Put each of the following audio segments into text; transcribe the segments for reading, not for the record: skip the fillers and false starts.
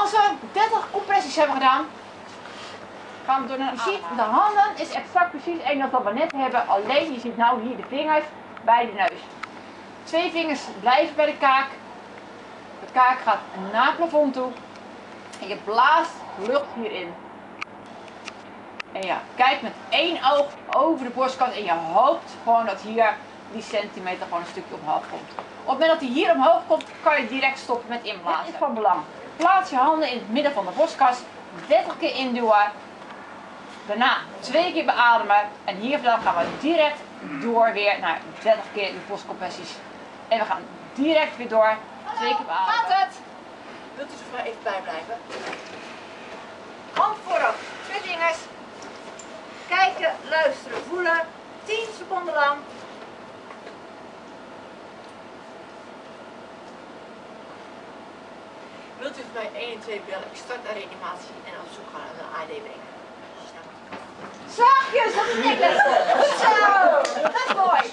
Als we 30 compressies hebben gedaan, gaan we door naar de ziet, de handen is exact precies één wat we net hebben. Alleen je ziet nou hier de vingers bij de neus. 2 vingers blijven bij de kaak. De kaak gaat naar het plafond toe. En je blaast lucht hierin. En ja, kijk met 1 oog over de borstkant en je hoopt gewoon dat hier die centimeter gewoon een stukje omhoog komt. Op het moment dat hij hier omhoog komt, kan je direct stoppen met inblazen. Dit is van belang. Plaats je handen in het midden van de borstkas, 30 keer induwen. Daarna 2 keer beademen en hier vandaan gaan we direct door weer naar 30 keer de borstcompressies. En we gaan direct weer door, 2 keer beademen. Gaat het? Wilt u er even bij blijven? Hand voorop, 2 vingers. Kijken, luisteren, voelen. 10 seconden lang. Wilt u voor mij 1 en 2 bellen? Ik start naar reanimatie en op zoek gaan naar de ADW. Zachtjes, dat is Niklas. Zo, dat is mooi.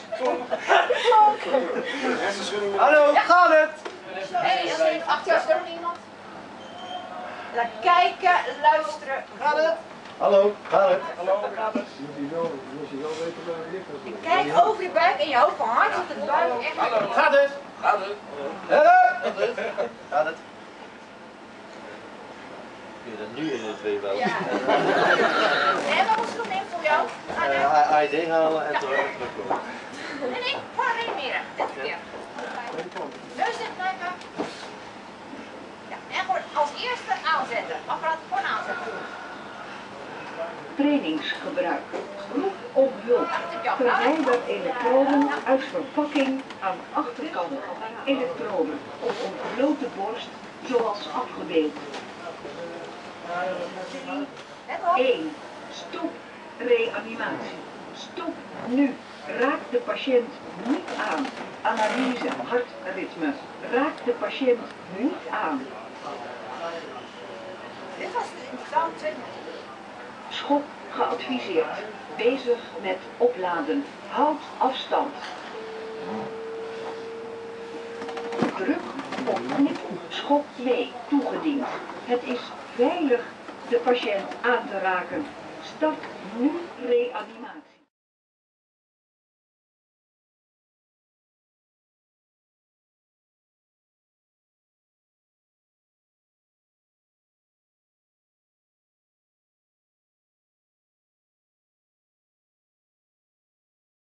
Hallo, gaat het? Hey, achter jou staat er iemand. Dan kijken, luisteren, Gaat het? Hallo, gaat het? Hallo, gaat het? Moet je wel weten waar het ligt. kijk over je buik en je hoopt van hard op de buik. Hallo, gaat het? Gaat het? Gaat het? Kun je dat nu in de 2 wel? Ja. En wat moest ik nog in voor jou? ID halen en terugkomen. Nee, gewoon reanimeren. Dit keer. Neus dicht blijven. Ja, en gewoon als eerste aanzetten. Apparaat gewoon aanzetten. Trainingsgebruik. Roep om hulp. Verwijder elektroden uit verpakking aan de achterkant. Elektroden op ontblote borst zoals afgebeeld. 1. Stop reanimatie. Stop nu. Raak de patiënt niet aan. Analyse hartritme. Raak de patiënt niet aan. Dit was de indicatie 2 minuten. Schok geadviseerd. Bezig met opladen. Houd afstand. Druk op knip schok 2 toegediend. Het is veilig de patiënt aan te raken. Start nu reanimatie.